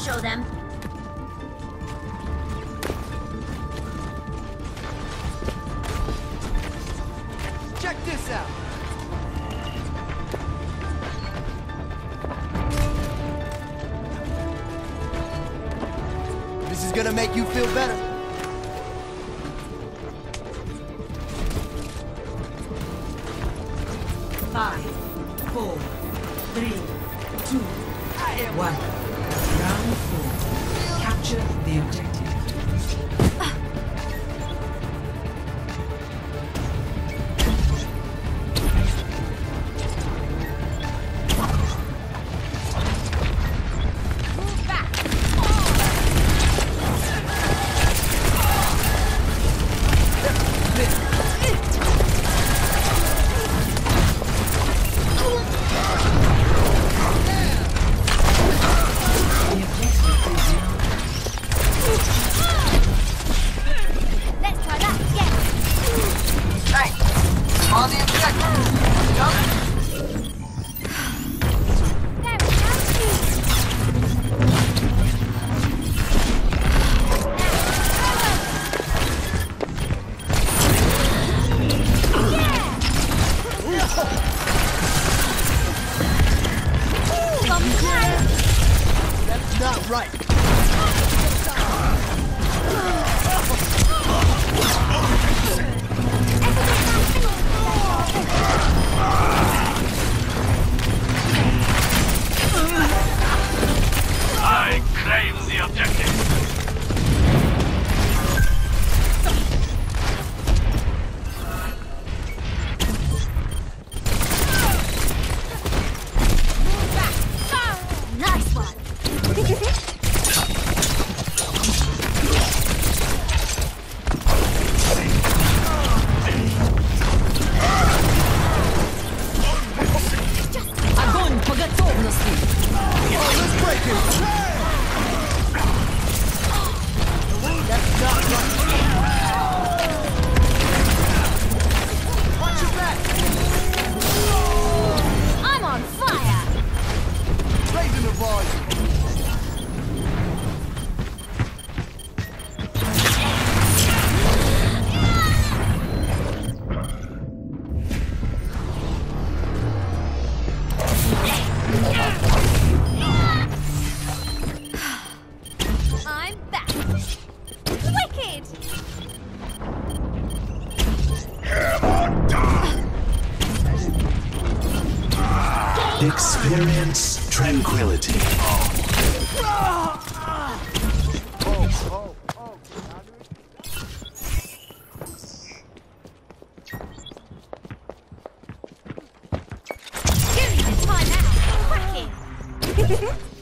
show them. Check this out. This is gonna make you feel better. Five, 4, 3, 2, 1. Round 4. Capture the objective. On the objective. That's not right. I claim the objective. Nice one. Огонь по готовности! Let's break it. That's not right. Watch your back. I'm on fire. Raising the volume. I'm back. Wicked. Experience tranquility. Give me the time out. Wicked.